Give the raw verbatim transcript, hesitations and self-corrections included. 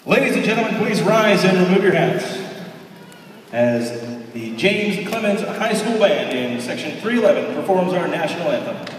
Ladies and gentlemen, please rise and remove your hats as the James Clemens High School Band in Section three eleven performs our national anthem.